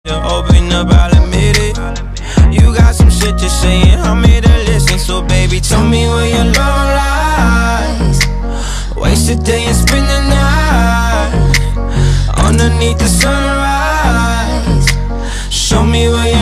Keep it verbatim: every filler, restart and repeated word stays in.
Open up, I'll admit it. You got some shit to say and I'm here to listen. So baby, tell me where your love lies. Waste a day and spend the night underneath the sunrise. Show me where your